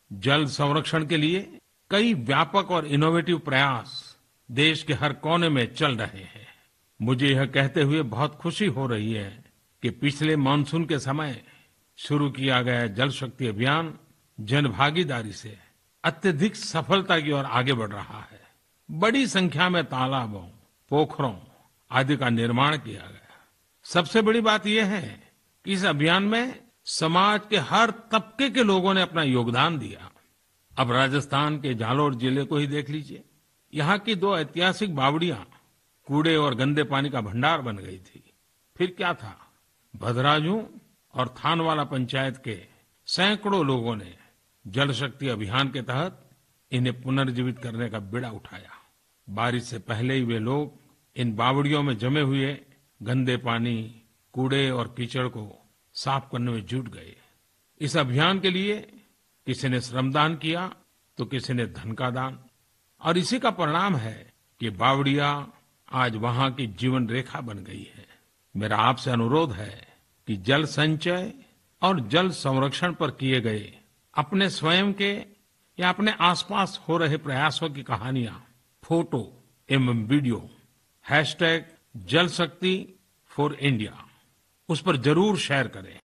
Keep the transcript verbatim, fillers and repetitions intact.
जल संरक्षण के लिए कई व्यापक और इनोवेटिव प्रयास देश के हर कोने में चल रहे हैं। मुझे यह कहते हुए बहुत खुशी हो रही है कि पिछले मानसून के समय शुरू किया गया जल शक्ति अभियान जनभागीदारी से अत्यधिक सफलता की ओर आगे बढ़ रहा है। बड़ी संख्या में तालाबों, पोखरों आदि का निर्माण किया गया। सबसे बड़ी बात यह है कि इस अभियान में समाज के हर तबके के लोगों ने अपना योगदान दिया। अब राजस्थान के जालोर जिले को ही देख लीजिए। यहाँ की दो ऐतिहासिक बावड़ियां कूड़े और गंदे पानी का भंडार बन गई थी। फिर क्या था, भद्राजू और थानवाला पंचायत के सैकड़ों लोगों ने जल शक्ति अभियान के तहत इन्हें पुनर्जीवित करने का बीड़ा उठाया। बारिश से पहले ही वे लोग इन बावड़ियों में जमे हुए गंदे पानी, कूड़े और कीचड़ को साफ करने में जुट गए। इस अभियान के लिए किसी ने श्रमदान किया तो किसी ने धन का दान, और इसी का परिणाम है कि बावड़िया आज वहां की जीवन रेखा बन गई है। मेरा आपसे अनुरोध है कि जल संचय और जल संरक्षण पर किए गए अपने स्वयं के या अपने आसपास हो रहे प्रयासों की कहानियां फोटो एवं वीडियो हैशटैग जल शक्ति फॉर इंडिया उस पर जरूर शेयर करें।